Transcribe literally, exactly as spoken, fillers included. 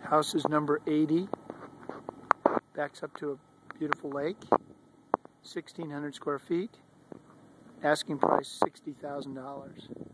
House is number eighty. Backs up to a beautiful lake. sixteen hundred square feet. Asking price sixty thousand dollars.